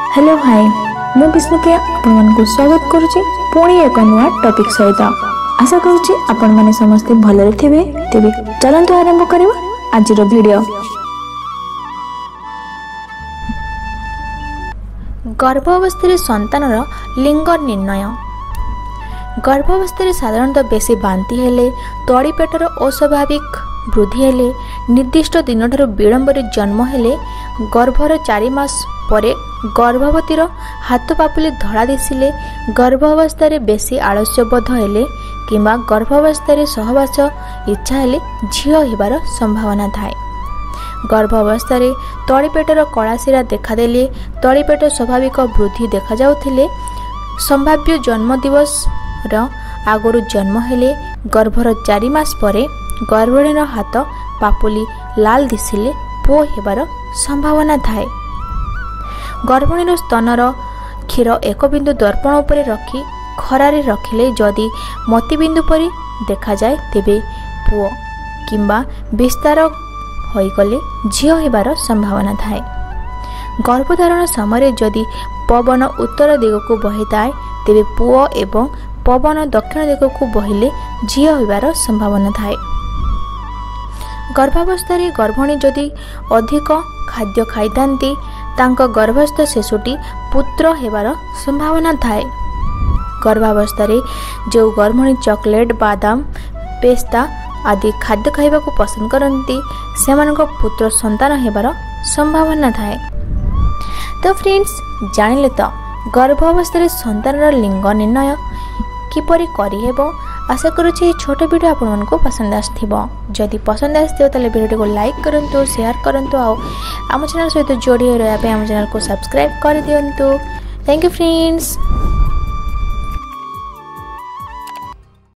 Hello hi मु विष्णुप्रिया आपको स्वागत करुच्ची पुणी एक नुआ टॉपिक सहित आशा करुच्ची आपण माने समस्ते भलरे थिबे। तेबे चलंतु आरंभ करिबा आजिर वीडियो। गर्भावस्था संतानर लिंग निर्णय। गर्भावस्था साधारणतः बेसी बांति हेले, तड़ी पेटर अस्वाभाविक वृद्धि हेले, निर्दिष्ट दिन ठारू विलंबरे जन्म हेले, गर्भर 4 मास परे गर्भवतीर हाथ पापुली धड़ा दिशिले, गर्भावस्था बेसी आलस्य बोध हेले किंबा गर्भावस्था सहवास इच्छा हेले झील हेबार संभावना थाए। गर्भावस्था तलीपेटर कलाशिरा देखादेले तलीपेट स्वाभाविक वृद्धि देखा जाउथिले, संभाव्य जन्म दिवस आगुरु जन्म हेले, गर्भर 4 मास परे गर्भिणीर हाथ पापुली लाल दिशिले पुओ हेबार संभावना थाए। गर्भिणीर स्तनर क्षीर एक बिंदु दर्पण उपरे रखी खरारे रखिले जदि मोतीबिंदु परि देखा जाए तेबे पुओ किंबा विस्तार होइगले झील हेबार संभावना थाए। गर्भधारण समय जदि पवन उत्तर दिगक बहिताए तेबे पुओ एवं पवन दक्षिण दिगक बहिले झील हेबार संभावना थाए। गर्भावस्था गर्भिणी जदि अधिक खाद्य खाइथांती तांको गर्भस्थ शिशुटी पुत्र हेबार संभावना थाए। गर्भावस्था जो गर्भिणी चॉकलेट, बादाम, पेस्ता आदि खाद्य खाइबा को पसंद करती सेमानक पुत्र संतान हेबार संभावना थाए। तो फ्रेंड्स जानिले तो गर्भावस्था संतानर लिंग निर्णय किपरि करिहेबो। आशा करुछि छोट वीडियो आपण मानको पसंद आस्थिबो। जदि पसंद आस्थिबो ताले वीडियो को लाइक करंतु, शेयर करंतु आ आम चैनल सहित जोड़ी रहबा आम चैनल को सब्सक्राइब कर दियंतु। Thank you friends.